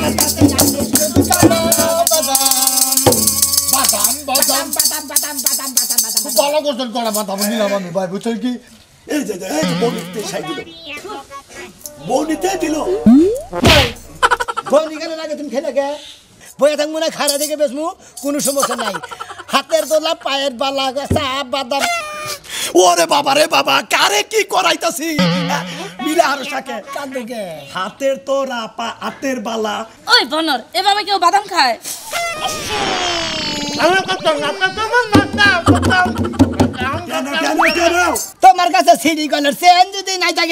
কাছে আছে শুধু কালো বাদাম বাদাম বাদাম বাদাম বাদাম বাদাম বাদাম খুব ভালো করছেন কড়া বাদাম নিলাম আমি ভাই বুঝছেন কি এই যে বনিতে সাই দিল বনিতে দিল বনি কেন লাগে তুমি খেলে গে বইয়া থাকবো না খারা দেখে বেসমু কোনো সমস্যা নাই হাতের দোলা পায়ের বালা চা বাদাম ওরে বাবা রে বাবা কারে কি করাইতাছি মিলা হারসাকে কান্দুকে হাতের তোরা পা হাতের বালা ওই বনর এভাবে কেউ বাদাম খায় আমার কথা না তোমার মাথা কেন তোমার কাছে সিডি কলার সেন যদি নাই থাকে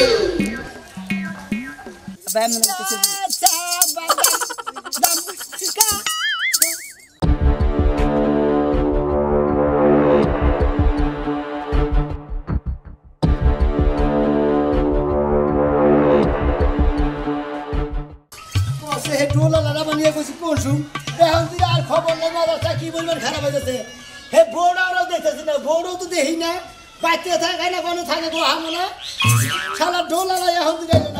আর খবর নেই মাদ্রাসা কি বলবেন খারাপ হয়ে যাচ্ছে হে বড়রাও দেখতেছি না বড়ও তো দেখি না বাচ্চা থাকে না কোনো থাকে গো হামো না শালা ঢোলা লাই এখন দিলে না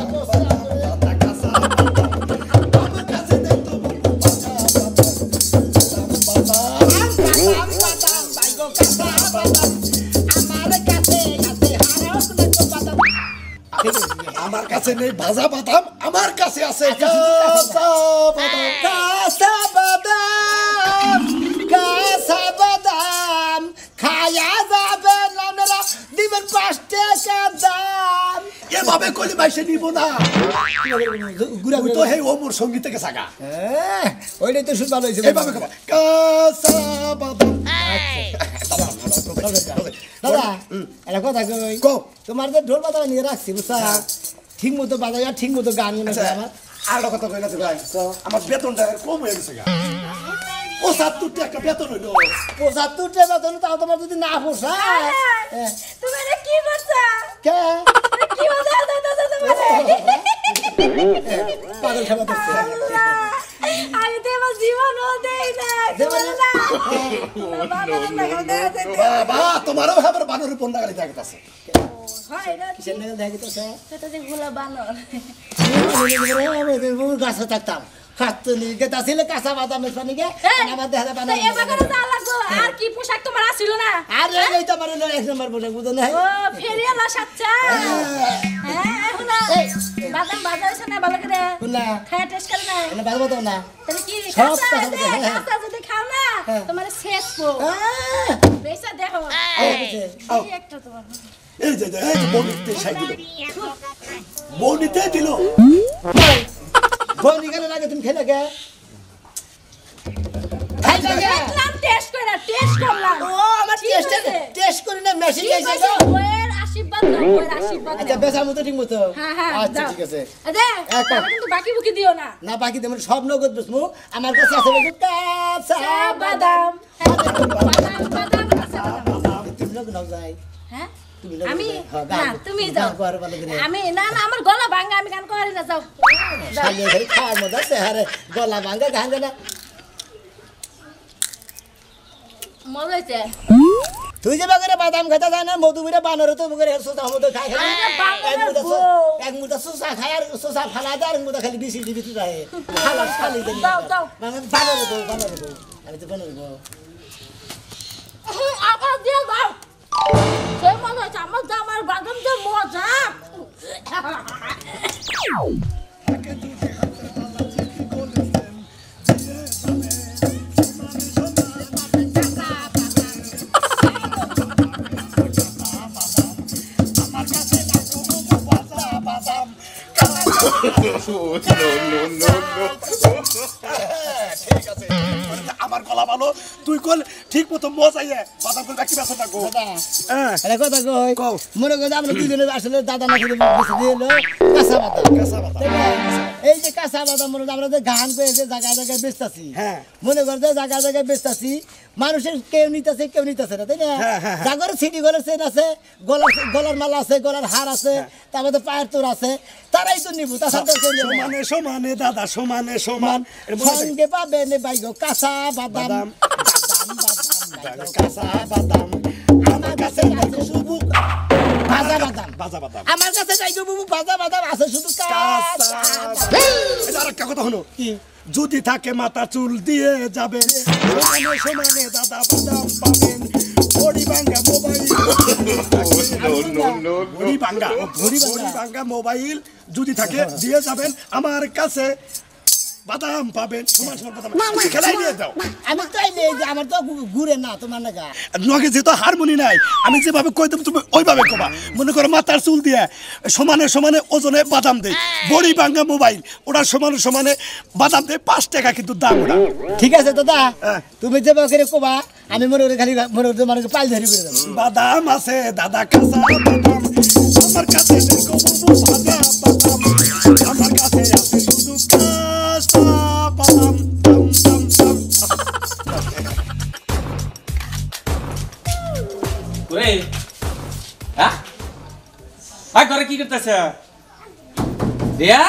আমার কাছে নেই ভাজা বাদাম আমার কাছে আছে কাঁচা বাদাম খায়া যাবেন আপনারা দিবেন 5 টাকা দাম এভাবে কইলে মাইসে নিব না গুড়া তো হে ওমর সঙ্গীত থেকে সাগা ওইটাই তো শুন ভালো হয়েছে এভাবে খাবা কাঁচা বাদাম দাদা একটা কথা কই তোমার যে ঢোল বাজার নিয়ে রাখছি বুঝছা ঠিক মতো বাজাই আর ঠিক মতো গান মনে হয় আমার আর কথা কই না ভাই আমার বেতনটা কম হয়ে গেছে গা 75 টাকা বেতন হইলো 75 টাকা বেতন তাও তোমার যদি না পোষায় তুমি এটা কি করছো কে কি মজা দাদা তোমার পাগল খেলা করছে আমি তো এবার জীবনও দেই না বাবা তোমারও হবে বানরের পন্ডা গালি দেখাইতাছে হয় না কিসের নাগাল দেখাইতেছে সেটা যে গোলা বানর গাছে থাকতাম খাতো নি গেতা ছিল কাঁচা বাদামের পানি গে আমার দেখা বানা এই বাগানে যা লাগো আর কি পোশাক তোমার আছিল না আর এই তো আমার এক নম্বর পোশাক বুঝো না ও ফেরিয়ালা সাচ্চা হ্যাঁ হুনা বাদাম বাজাইছ না ভালো করে না খায় টেস্ট করে না না বাদ বাদ না তাহলে কি সব কাঁচা যদি খাও না তোমার শেষ পো বেসা দেখো এই একটা তোমার এই যে বনিতে সাই দিল বনিতে দিল বনি কেন লাগে তুমি খেলে গে দেখলাম টেস্ট করলাম ও আমার টেস্ট করে না মেশিন এসে গো ওর আশীর্বাদ দাও ওর আশীর্বাদ আচ্ছা বেসা মতো ঠিক মতো হ্যাঁ আচ্ছা ঠিক আছে আরে কিন্তু বাকি বুকি দিও না না বাকি দেব সব নগদ বসমু আমার কাছে আছে বলে কাঁচা বাদাম বাদাম বাদাম কাঁচা বাদাম তুমি নগদ নাও যাই হ্যাঁ তুমি আমি না তুমি যাও আমি না না আমার গলা ভাঙা আমি গান করি না যাও খালি খালি খাওয়ার মধ্যে আছে আরে গলা ভাঙা গান না মজা হইছে তুই যে বাগানে বাদাম খেতে যায় না মধুপুরে বানর তো বগরে সুতা মতো খাই খাই এক মুঠা সুসা খায় আর সুসা ফালা দেয় আর মুঠা খালি বিসি দিবি তুই যায় খালা খালি দেবি দাও দাও বানর আমি তো বানর আবার দিয়ে দাও সে মজা হইছে আমার জামার বাদাম যে মজা আমার গলা ভালো তুই কল ঠিক মতো মজাইয়ে বাদাম কল বাকি বেসন রাখো আরে কথা কই মনে কর আমরা দুজনে আসলে দাদা না খেতে বসে দিলো কাঁচা বাদাম এই যে কাঁচা বাদাম মনে আমরা যে গান করে যে জায়গায় জায়গায় বেচতাছি মনে কর যে জায়গায় জায়গায় বেচতাছি মানুষের কেউ নিতেছে না তাই না জাগর সিটি গলার চেন আছে গলার মালা আছে গলার হার আছে তারপরে পায়ের তোর আছে তারাই তো নিব সমানে সমানে দাদা সমানে সমান সঙ্গে পাবেন বাইগো কাঁচা বাদাম কাঁচা বাদাম আমার কাছে আছে সুবুক ভাজা বাদাম ভাজা বাদাম আমার কাছে নাই গো বাবু ভাজা বাদাম আছে শুধু কাঁচা এটা আরেকটা কথা হলো কি যদি থাকে মাথা চুল দিয়ে যাবেন সমানে সমানে দাদা বাদাম পাবেন বড়ি ভাঙ্গা মোবাইল বড়ি ভাঙ্গা মোবাইল যদি থাকে দিয়ে যাবেন আমার কাছে বাদাম পাবেন সমান সমান বাদাম খেলাই দিয়ে দাও আমি তো আইলে যে আমার তো ঘুরে না তোমার নাকা নগে যেহেতু হারমোনি নাই আমি যেভাবে কই দেব তুমি ওইভাবে কবা মনে করো মাথার চুল দিয়ে সমানে সমানে ওজনে বাদাম দেই বড়ি ভাঙ্গা মোবাইল ওটা সমানে সমানে বাদাম দেই 5 টাকা কিন্তু দাম ওটা ঠিক আছে দাদা তুমি যেভাবে করে কবা আমি মনে করে খালি মনে করে মানে পাল ধরি করে দেব বাদাম আছে দাদা কাঁচা বাদাম আমার কাছে দেখো বাবু ভাজা বাদাম আমার কাছে আছে শুধু কাঁচা বাদাম দাম দাম দাম ওরে হ্যাঁ আই করে কি করতেছ দিয়া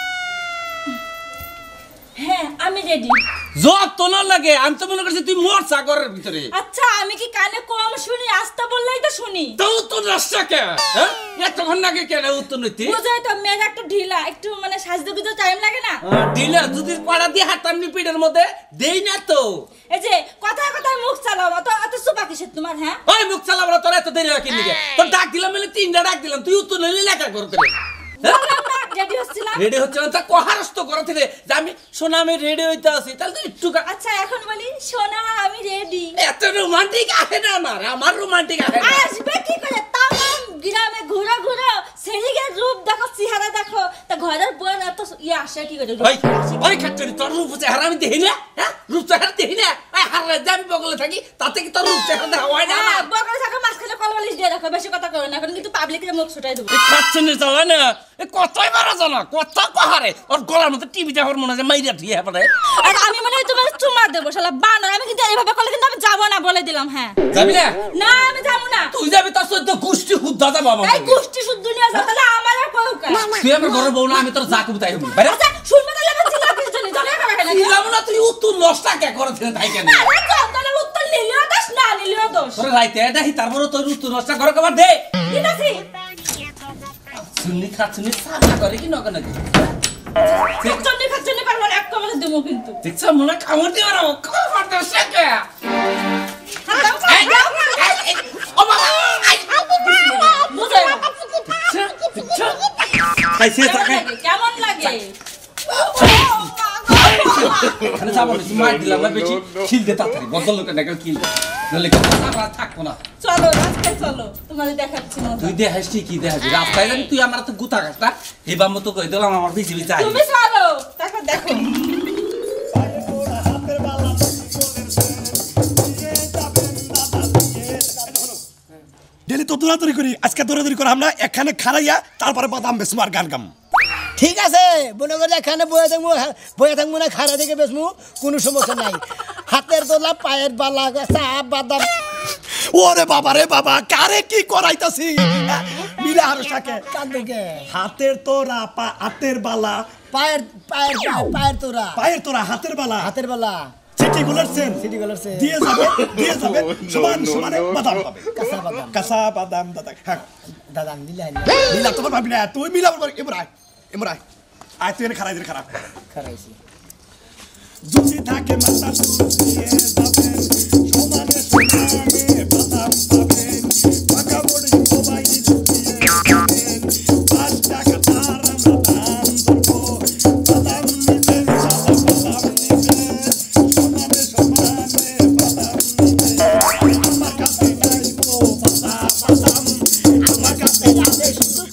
হ্যাঁ আমি রেডি জব তো না লাগে আমি তো মনে করছি তুই মোর সাগরের ভিতরে আচ্ছা আমি কি কানে কম শুনি আস্তে বললেই তো শুনি তো তো রাস্তা কে হ্যাঁ এতক্ষণ লাগে কেন উত্তর নিতে বুঝাই তো মেয়ের একটু ঢিলা একটু মানে সাজতে গুজতে টাইম লাগে না ডিলার যদি পাড়া দিয়ে হাতামনি পিঠের মধ্যে দেই না তো এই যে কথায় কথায় মুখ চালাও অত সুপা কিসের তোমার হ্যাঁ ওই মুখ চালাবো না তোর এত দেরি হয় কি লিগে তোর ডাক দিলাম মানে 3টা ডাক দিলাম তুই উত্তর নিলি লেখা করতে রেডি হচ্ছিলাম রেডি হচ্ছে না তা কহারস্ত করতে রে যে আমি সোনা আমি রেডি হইতে আছি তাহলে তুই একটু আচ্ছা এখন বলি সোনা আমি রেডি এত রোমান্টিক আছে না আমার রোমান্টিক আছে না আসবে কি করে তামাম গ্রামে ঘুরে ঘুরে সেদিকে রূপ দেখো চেহারা দেখো তা ঘরের বউয়ের এত ইয়ে আসে কি করে ওই ওই খাচ্চরি তোর রূপ চেহারা আমি দেখি না হ্যাঁ রূপ চেহারা দেখি না ওই হারে যে আমি বগলে থাকি তাতে কি তোর রূপ চেহারা দেখা হয় না হ্যাঁ বকরে থাকা মাঝখানে কলবালিশ দিয়ে রাখো বেশি কথা করো না এখন কিন্তু পাবলিকের মুখ ছুটাই দেবো এই খাচ্চরি চালা না এ কতই বারা জানা কত কহারে ওর গলার মধ্যে টিভি দেখার মনে হয় মাইরা দিয়ে পারে আর আমি মনে হয় তোমার চুমা দেবো শালা বানর আমি কিন্তু এইভাবে করলে কিন্তু আমি যাবো না বলে দিলাম হ্যাঁ যাবি না না আমি যাবো না তুই যাবি তার সাথে গোষ্ঠী হুদ্দা যাবো আমার এই গোষ্ঠী শুদ্ধ নিয়ে যাও তাহলে আমার আর কৌকা তুই আমার ঘরে বউ না আমি তোর যা কবি তাই হবি বাইরে আচ্ছা শুনবে তাহলে আমি চিল্লা কিছু জানি জানি করে কেন যাবো না তুই উত্তর নষ্ট কে করে দিন তাই কেন আরে যাও তাহলে উত্তর নিলেও দোষ না নিলেও দোষ তোর রাইতে দেহি তারপরে তোর উত্তর নষ্ট করে কবার দে ঠিক আছে শুননি খাচ্ছনি সাদা করে কি নকে নাকি খাচ্চনি পারবো এক কবলে দেবো কিন্তু দেখছ মনে কামড় দিয়ে মারো কামড় দে শেকে ও বাবা বুঝাই কাইছে তাকে কেমন লাগে এখানে যাবো না মার দিলাম না বেশি খিল দে তাড়াতাড়ি বদল লোকের নাকি কিল নলে কথা থাকবো না চলো রাস্তায় চলো তোমাদের দেখাচ্ছি না তুই দেখাস কি দেখাবি রাস্তায় জানি তুই আমার তো গুতা খাস না এবার মতো কই দিলাম আমার বেশি বেশি তুমি চলো তারপর দেখো ডেলি তো দৌড়াদৌড়ি করি আজকে দৌড়াদৌড়ি করে আমরা এখানে খারাইয়া তারপরে বাদাম বেসমু আর গান গাম ঠিক আছে মনে করে এখানে বয়ে থাকবো না খারা দেখে বেসমু কোনো সমস্যা নাই হাতের তোলা পায়ের বালা চাপ বাদাম ওরে বাবা রে বাবা কারে কি করাইতাছি মিলা হারসাকে কান্দকে হাতের তোরা হাতের বালা পায়ের পায়ের পায়ের তোরা পায়ের তোরা হাতের বালা হাতের বালা সিটি গুলারছেন সিটি কলারছে দিয়ে যাবে সমান সমানে বাদাম পাবে কাঁচা বাদাম কাঁচা বাদাম দাদা হ্যাঁ দাদা মিলা মিলা তোমার ভাবি না তুই মিলা এবার আয় তুই এনে খারাই খারাপ খারাইছি যদি থাকে মাথা চুল দিয়ে যাবেন সমানে সমানে বাদাম পাবেন টাকা বড়ি মোবাইল দিয়ে যাবেন 5 টাকা তার আমরা দাম দেবো বাদাম নিবেন সাদা বাদাম নিবেন সমানে সমানে বাদাম নিবেন আমার কাছে নাই গো বাদাম আমার কাছে আছে শুধু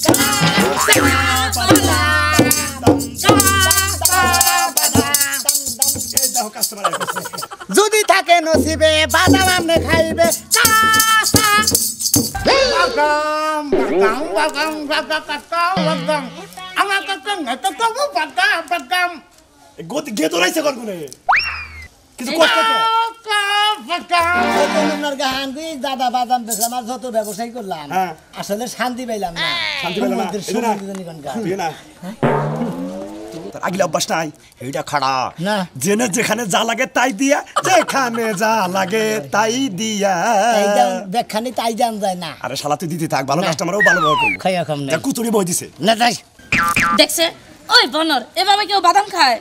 যদি থাকে নসিবে বাদাম আপনি খাইবে গেতো রাইছে কোন কোনে কিছু কষ্ট গান দিয়ে দাদা বাদাম বেশ আমার যত ব্যবসায়ী করলাম আসলে শান্তি পাইলাম না শান্তি পেলাম না মন্দির এদিকে না সুন্দর নিকন গান। তুই না তার আগিলা অভ্যাস নাই এইটা খাড়া না। জেনে যেখানে যা লাগে তাই দিয়া যেখানে যা লাগে তাই দিয়া এইটা ব্যাখ্যানি তাই জান যায় না আরে শালা তুই দিতে থাক ভালো কাস্টমারও ভালো ব্যবহার করবো খাইয়া খাম না কুতুরি বই দিছে না তাই দেখছে ওই বনর এভাবে কেউ বাদাম খায়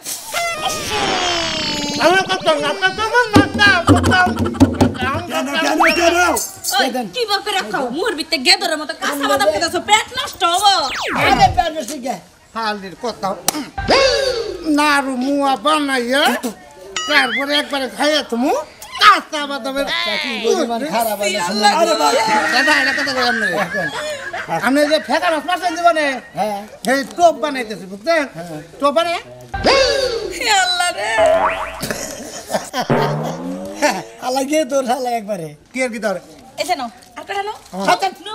ওই কি বলকে রাখো মুহর ভিতরে গেদরের মতো কাঁচা বাদাম খেতেছো পেট নষ্ট হবো আরে প্যান্ট শিখে হালির কথা নাড়ু মুয়া বানাইয়া তারপরে একবারে খাইয়া তুমি কাঁচা বাদামের পরিমাণ খারাপ হইছে আরে ভাই দাদা এটা কথা কই আপনি যে ফেকা মাছ মারছেন জীবনে হ্যাঁ এই টোপ বানাইতেছি বুঝছেন টোপ বানাই আল্লাহ রে আলা গিয়ে তোর শালা একবারে কি আর কি ধরে এসে নাও আপনারা নাও হাতের নাও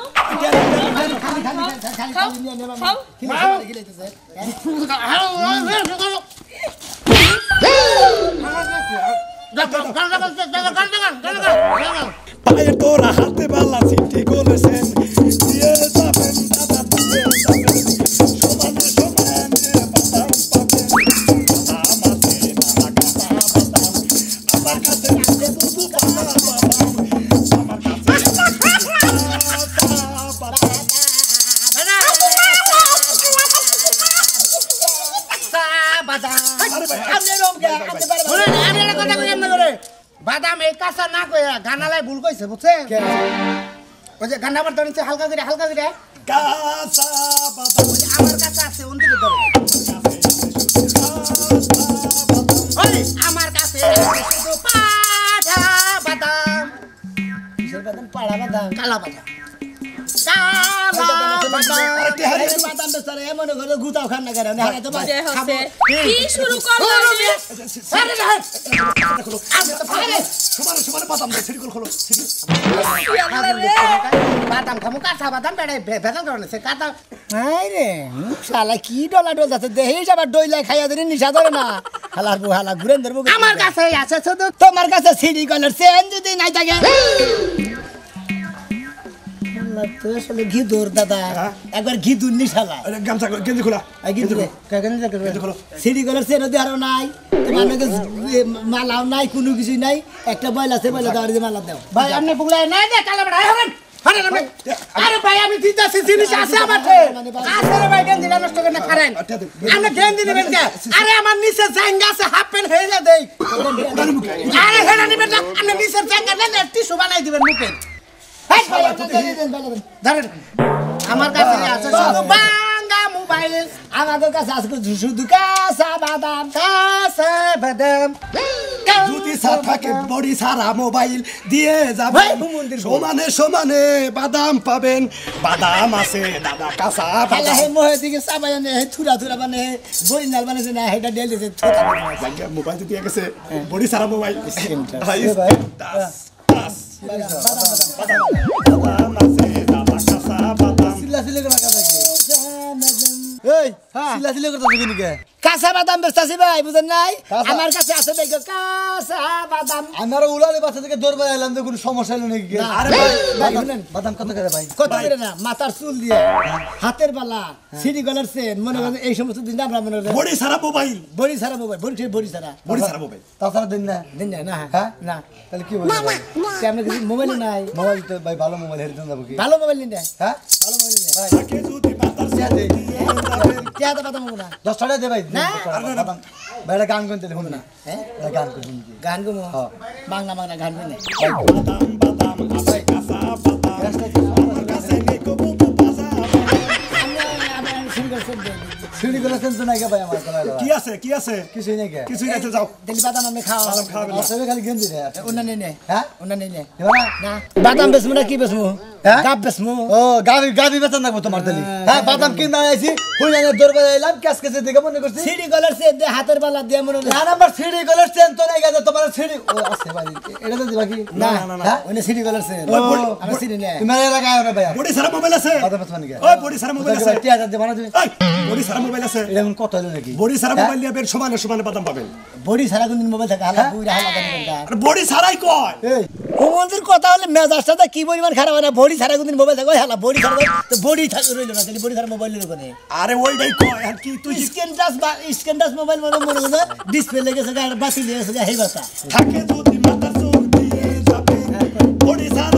পায়ে তোরা হাতে বালা সিটি করেছেন দিয়ে যাবেন দাদা দিয়ে যাবেন সমানে সমানে বাদাম পাবেন বাদাম আছে নানা কাঁচা বাদাম আমার কাছে শুধু বাদাম আমার কাছে বাদাম এই কাঁচা না কইয়া গানালাই ভুল কইছে বুঝছেন ওই যে গান্না বার ধরেছে হালকা করে কাঁচা বাদাম আমার কাছে আছে অন্তিকে ধরে ওই আমার কাছে আছে শুধু পাঠা বাদাম কিসের বাদাম পাড়া বাদাম কালা বাদাম কালা বাদাম আরে বাদাম বেচারা এমন করে গুতাও খান না করে না হারাতে পারে যে হচ্ছে কি শুরু করলো আরে না সমানে সমানে বাদাম দেয় সিটি খোলো আল্লাহ রে বাদাম খামু কাঁচা বাদাম বেড়ে ভেজাল করে সে কাঁচা হাই রে শালা কি ডলা ডল যাচ্ছে দেহি যাবার দইলা খাইয়া ধরে নিশা ধরে না হালার বউ হালা ঘুরেন ধরবো আমার কাছে আছে শুধু তোমার কাছে সিডি কলার চেন যদি নাই থাকে তো আসলে ঘি দৌড় দাদা একবার ঘি দূর নিশালা গামছা গেঞ্জি খোলা ঘি দূরে গেঞ্জি খোলো সিডি কলার চেনও দেওয়ারও নাই তোমার নাকি মালাও নাই কোনো কিছুই নাই একটা বয়লা আছে বয়লা দেওয়ার মালা দাও ভাই আপনি বুগলাই নাই দে কালা বড় হবেন আরে ভাই আমি দিতাছি জিনিস আছে আমার আছে রে ভাই গেঞ্জি নষ্ট করে না খারেন আপনি গেঞ্জি নেবেন কে আরে আমার নিচে জাঙ্গা আছে হাফ প্যান্ট হেলে দেই আরে হেলা নেবেন না আপনি নিচে জাঙ্গা নেন টিস্যু বানাই দিবেন মুখে ধরেন আমার কাছে আছে শুধু বাঙ্গা মোবাইল আমাদের কাছে আছে শুধু কাঁচা বাদাম যদি সার থাকে বডি সারা মোবাইল দিয়ে যাবেন সমানে সমানে বাদাম পাবেন বাদাম আছে দাদা কাঁচা খালা বাদাম হে মোহে দিকে চাবাই নে হে থুরা থুরা মানে বড়ি নাল বানাইছে না হেটা ডেল দিছে থুরা মোবাইল দিয়ে গেছে বডি সারা মোবাইল বাদাম আছে দাদা কাঁচা বাদাম সিলা সিলে করে কাটা এই সিলা সিলে করে তাকে নিকে কাঁচা বাদাম বেচতাছি ভাই বুঝেন নাই আমার কাছে আছে দেখো কাঁচা বাদাম আমার উলালে বাসা থেকে দৌড় বেড়াইলাম তো কোনো সমস্যা হলো নাকি আরে ভাই ভাই শুনেন বাদাম কত করে ভাই কত করে না মাথার চুল দিয়ে হাতের বালা সিডি গলার চেন মনে করেন এই সমস্ত দিন আমরা মনে করেন বডি সারা মোবাইল বড়ি সারা মোবাইল বড়ি সারা বডি সারা মোবাইল তাছাড়া দিন না দিন না হ্যাঁ? না তাহলে কি বলবো ভাই? কেমন কিছু মোবাইল নাই মোবাইল তো ভাই ভালো মোবাইল হেরে যাবো কি ভালো মোবাইল নিন হ্যাঁ ভালো মোবাইল নিন থাকে যদি বাতাস দিয়ে যাবেন কে হাতে বাদাম না 10 টাকা দে ভাই না। বাদাম ভাই এটা গান করতে দেখুন না হ্যাঁ এটা গান করুন গান গো বাংলা বাংলা গান গো বাদাম বাদাম আছে কাঁচা বাদাম আমার কাছে নেই কবু বাজা সিঁড়ি করে সেন তো নাই কে ভাই আমার কি আছে কি আছে কিছুই নাই কে কিছুই আছে যাও দেখি বাদাম আমি খাওয়া বাদাম খাওয়াবেন না সবে খালি গেঞ্জি রে ওনা নেই হ্যাঁ ওনা নেই দেবা না না বাদাম বেসমু না কি বেসমু হ্যাঁ? গাব বেসমু ও গাবি বেতন রাখবো তোমার তালি হ্যাঁ বাদাম কিনতে আইছি হুই জানে দৌড় বেড়াইলাম ক্যাশ ক্যাশে দেখে মনে করছি সিডি গলার চেন দিয়ে হাতের বালা দিয়ে মনে না নাম্বার সিঁড়ি গলের চেন তো নাই গেছে তোমার সিঁড়ি ও আছে ভাই এটা তো দিবা কি না না, না। হ্যাঁ ওনে সিডি গলার চেন ওই বড়ি- আমি সিডি নেই তুমি এর লাগায় না ভাই বডি সারা মোবাইল আছে বাদাম বেতন নাকি ওই বডি সারা মোবাইল আছে টিয়া দে বানা তুমি ওই বডি সারা মোবাইল আছে এটা এখন কত হলো নাকি বডি সারা মোবাইল দিয়ে বের সমানে সমানে বাদাম পাবেন বড়ি সারা কোন মোবাইল থাকে হালা বুইরা হালা গান করতা আর বডি সারাই কয় এই হুমন্দির কথা হলে মেজাজটা কি পরিমাণ খারাপ হয় না বডি ছাড়া কোনদিন মোবাইল দেখো হেলা বডি ছাড়া তো বডি রইল না তাহলে বডি ছাড়া মোবাইল নিল কোনে আরে ওইটাই কয় আর কি তুই স্ক্রিন টাচ মোবাইল মনে করে ডিসপ্লে লেগেছে আর বাতিল হয়ে গেছে হেই বাতা থাকে যদি মাথা চোর দিয়ে যাবে বডি সারা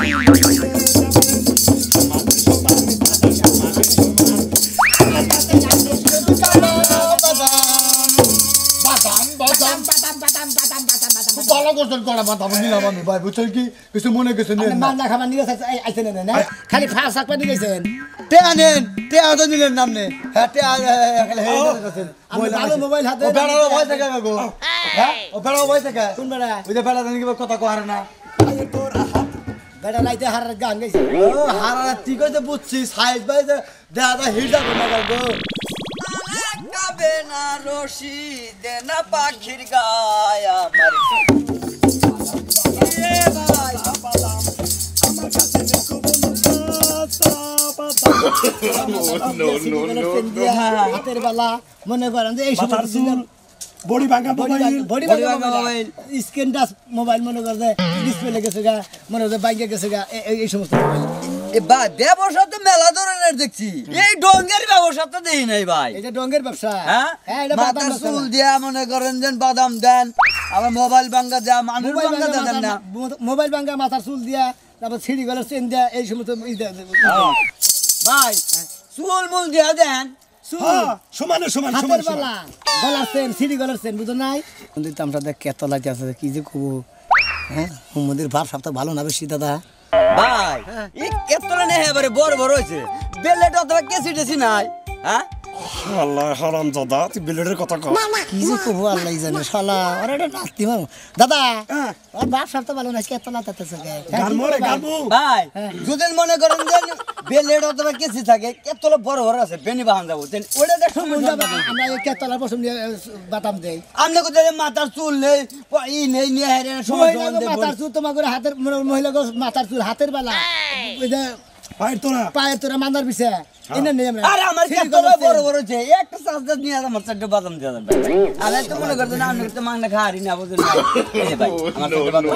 ভালো করছেন করা বাদাম নিলাম আমি ভাই বুঝছেন কি কিছু মনে কিছু নেন না মান্না খাবার নিয়ে আইছেন না খালি ফাঁস সাকপা নিয়ে গেছেন টেয়া নেন টেয়া তো নিলেন নামনে হ্যাঁ টেয়া মোবাইল হাতে ও বেড়াও ভয় থাকে গো হ্যাঁ ও বেড়াও ভয় থাকে কোন বেড়া ওই যে বেড়া জানি কি কথা কহারে না বেড়া লাইতে হারার গান গাইছে ও হারা ঠিক আছে বুঝছি সাইজ ভাই দেখা দা হিট যাবে না গো কাবে না রশি দে না পাখির গায় আমার হাতের বেলা মনে করেন যে এই সময় বডি ভাঙা মোবাইল স্ক্রিন টাচ মোবাইল মনে করে যে ডিসপ্লে লেগেছে গা মনে করে বাইকে গেছে গা এই সমস্ত মোবাইল ভাই ব্যবসা তো মেলা ধরনের দেখছি এই ডঙ্গের ব্যবসা তো দেখি নাই ভাই এটা ডঙ্গের ব্যবসা হ্যাঁ এটা মাথার চুল দিয়া মনে করেন যে বাদাম দেন আবার মোবাইল ভাঙ্গা দেয়া মানুষ ভাঙ্গা দেন না মোবাইল ভাঙ্গা মাথার চুল দিয়া তারপর ছিড়ি গলার চেন দিয়া এই সমস্ত ভাই চুল মুল দিয়া দেন সমানে সমান হাতের বেলা গলার চেন ছিড়ি গলার চেন বুঝো নাই কিন্তু আমরা দেখ কেত লাইতে আছে কি যে কব হ্যাঁ হুমদির ভাব সপ্তাহ ভালো না বেশি দাদা ভাই এই কেতলা নেই এবারে বড় বড় হয়েছে বেলেট অথবা কেসি টেসি নাই হ্যাঁ আল্লাহ হারামজাদা তুই বিলেটের কথা কও কি যে কব আল্লাহ জানে শালা আরে এটা নাস্তি মারো দাদা আর বাপ সপ্তাহ ভালো না কেত লাইতেছে গালমরে গালমু ভাই যদি মনে করেন যে বেলেট অথবা কেসি থাকে কেতলা বড় বড় আছে বেনি বাহান যাবো ওটা দেখো আমরা এই কেতলার পছন্দ বাতাম দেই আপনি কোথায় মাথার চুল নেই ই নেই নিয়ে হেরে সময় মাথার চুল তোমাকে হাতের মহিলা মাথার চুল হাতের বেলা ওই যে পায়ের তোরা মান্দার পিছে এনে নেই আমরা আরে আমার কেতলা বড় বড় আছে একটা সাজদাত নিয়ে আমার চারটে বাদাম দিয়ে দেন আমি তো মনে করতেন আপনি তো মাংনা খাওয়ারি না বুঝলেন এই ভাই আমার চারটে বাদাম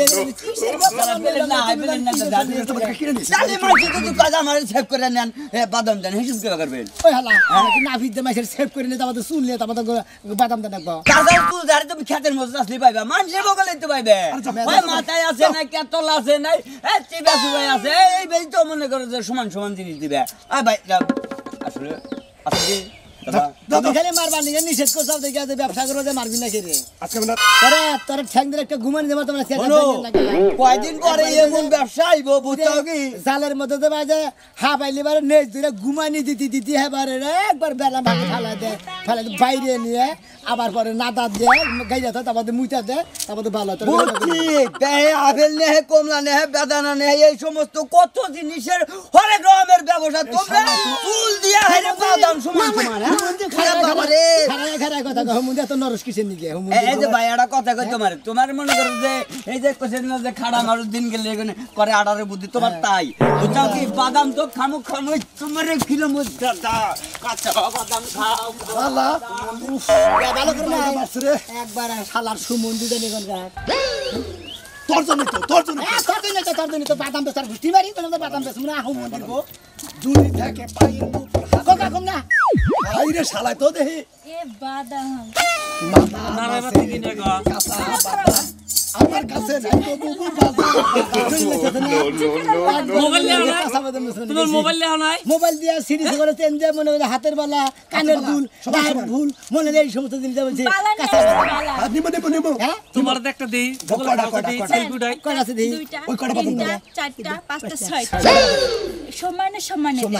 সেভ করে নেন বাদাম দেন হিসেব কি করবেন ওই হালা না ভিতে মাইসের সেভ করে নিতে আমাদের চুল নিয়ে আমাদের বাদাম দেন একবার কাঁচা চুল ধারে তুমি খেতের মধ্যে আসলে পাইবা মানুষের বগলে তো পাইবে ওই মাথায় আছে না কেতলা আছে নাই চিবা চুবাই আছে এই ভাই তো মনে করো যে সমান সমান জিনিস দিবে ভাই আসলে আসলে দাদা খালি মারবা নিয়ে নিষেধ করছাও দেখে যে ব্যবসা করো যে মারবি না খেয়ে আজকে আমরা তোরা ঠ্যাং দিলে একটা ঘুমানি দেবো তোমরা কয়দিন পরে এমন ব্যবসা আইব বুঝছো কি জালের মধ্যে তো বাজে হা পাইলে বারে নেই তুই ঘুমানি দিতে হ্যাঁ বারে একবার বেলা ভাগে ফেলা বাইরে নিয়ে আবার পরে নাদা দে গাইয়া তো তারপরে মুইটা দে তারপরে ভালো বুঝছি আপেল নেহে কমলা নেহে বেদানা নেহে এই সমস্ত কত জিনিসের হরেক রকমের ব্যবসা তোমরা চুল দিয়া হেরে বাদাম সমান সমান তোমার মনে করো যে এই যে খাড়া মানুষ দিন গেলে করে আড়ারে বুদ্ধি তোমার তাই বুঝাও কি বাদাম তো খামু খামু তোমার কিলো বাদাম খাও একবার শালার সুমন্দি দেন তোর জন্য তো বাদাম বেচার ঘুষি মারি বাদাম বেচ মনে আহ মন্দির গো দুই থেকে পায়ের উপর কোকা কম না হাইরে শালা তো দেহি এ বাদাম আমার কাছে নাই তো বুবু মোবাইল দিয়া সিরিজ করে চেন দিয়ে মনে হয় হাতের বালা কানের দুল গায়ের ফুল মনে হয় এই সমস্ত জিনিস বলছে তোমার একটা দেই কয় আছে দেই ওই কটা বাদাম দাও 4টা 5টা 6টা সমানে সমানে 2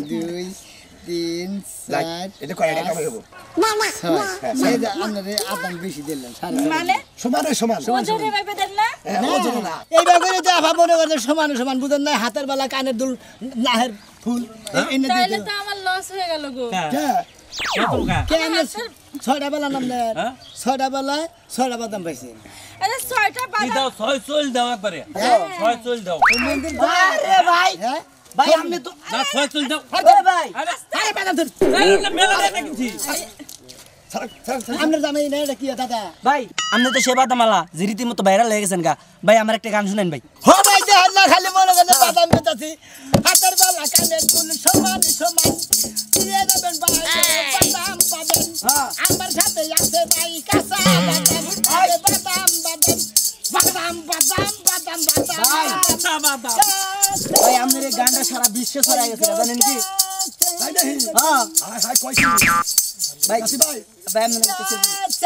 3 4 এটা কয়টা টাকা হইব এই যে আপনারে আদান বেশি দিলেন মানে সমানে সমান ওজনে ভাবে দেন না ওজন না এইবার করে যে আফা মনে করে সমান সমান বুঝেন না হাতের বেলা কানের দুল নাহের ফুল এনে দিয়ে তাহলে তো আমার লস হয়ে গেল গো কে আমি 6টা বেলা নাম দেন 6টা বেলা 6টা বাদাম পাইছি আরে 6টা বাদাম দাও 6 চল দাও একবারে 6 চল দাও মন্দির আরে ভাই হ্যাঁ ভাই আপনি তো না 6 চল দাও আরে ভাই আরে বাদাম ধর মেলা দেখা কিনছি আপনার জামাই না এটা কি দাদা ভাই আপনি তো সেবা দামালা যে রীতিমতো ভাইরাল হয়ে গেছেন গা ভাই আমার একটা গান শুনেন ভাই ভাই যে হাল্লা খালি মনে করে বাদাম বেচাছি হাতের বেলা কানের দুল সমান সমান দিয়ে দেবেন ভাই বাদাম পাবেন আমার সাথে আছে ভাই কাঁচা বাদাম আরে বাদাম বাদাম বাদাম বাদাম বাদাম বাদাম কাঁচা বাদাম ভাই আপনার এই গানটা সারা বিশ্বে ছড়াই গেছে জানেন কি তাই নাকি হ্যাঁ হাই কইছি ভাই কাশি ভাই ভাই আপনি কিছু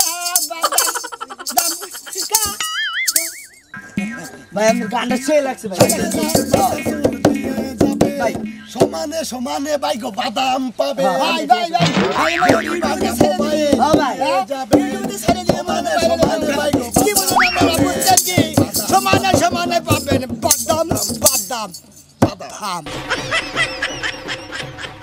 ভাই আপনার গানটা সেই লাগছে ভাই ভাই সমানে সমানে ভাই গো বাদাম পাবে ভাই ভাই ভাই ভাই মানে ছেড়ে দিয়ে হ্যাঁ ভাই যাবে যদি ছেড়ে দিয়ে মানে সমানে ভাই গো কি বলেন আপনারা বুঝছেন কি সমানে সমানে পাবেন বাদাম বাদাম বাদাম